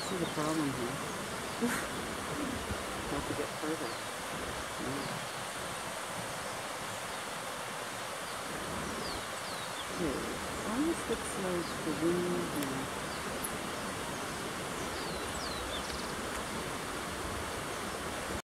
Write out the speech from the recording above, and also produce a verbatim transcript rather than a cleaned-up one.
see the problem here. Have to get further. Yeah. Okay, almost looks like the wind